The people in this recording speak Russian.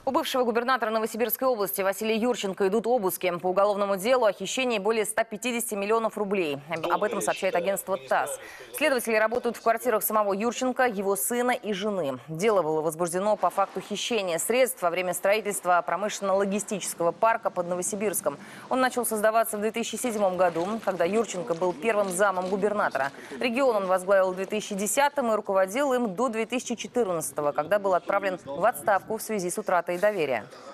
У бывшего губернатора Новосибирской области Василия Юрченко идут обыски. По уголовному делу о хищении более 150 миллионов рублей. Об этом сообщает агентство ТАСС. Следователи работают в квартирах самого Юрченко, его сына и жены. Дело было возбуждено по факту хищения средств во время строительства промышленно-логистического парка под Новосибирском. Он начал создаваться в 2007 году, когда Юрченко был первым замом губернатора. Регион он возглавил в 2010-м и руководил им до 2014-го, когда был отправлен в отставку в связи с утратой доверия.